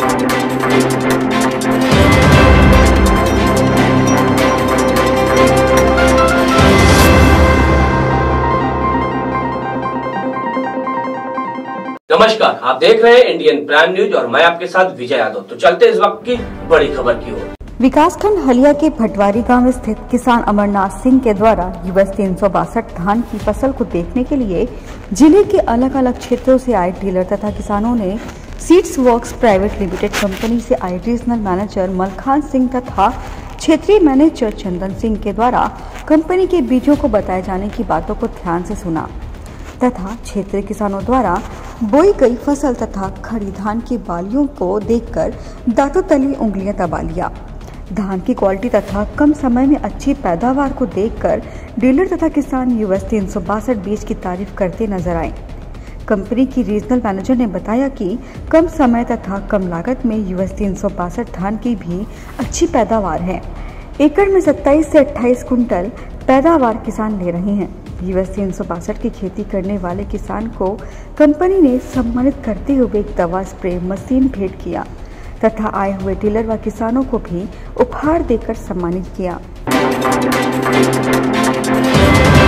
नमस्कार, आप देख रहे हैं इंडियन प्राइम न्यूज और मैं आपके साथ विजय यादव। तो चलते इस वक्त की बड़ी खबर की ओर। विकासखंड हलिया के भटवारी गांव स्थित किसान अमरनाथ सिंह के द्वारा यूएस 362 धान की फसल को देखने के लिए जिले के अलग अलग क्षेत्रों से आए डीलर तथा किसानों ने seeds works private limited company से आए रीजनल मैनेजर मलखान सिंह तथा क्षेत्रीय मैनेजर चंदन सिंह के द्वारा कंपनी के बीजों को बताए जाने की बातों को ध्यान से सुना तथा क्षेत्रीय किसानों द्वारा बोई गई फसल तथा खड़ी धान की बालियों को देखकर दांतों तली उंगलियां दबा लिया। धान की क्वालिटी तथा कम समय में अच्छी पैदावार को देखकर डीलर तथा किसान यूएस 362 बीज की तारीफ करते नजर आए। कंपनी की रीजनल मैनेजर ने बताया कि कम समय तथा कम लागत में यूएस 362 धान की भी अच्छी पैदावार है। एकड़ में 27 से 28 कुंटल पैदावार किसान ले रहे हैं। यूएस 362 की खेती करने वाले किसान को कंपनी ने सम्मानित करते हुए एक दवा स्प्रे मशीन भेंट किया तथा आए हुए डीलर व किसानों को भी उपहार देकर सम्मानित किया।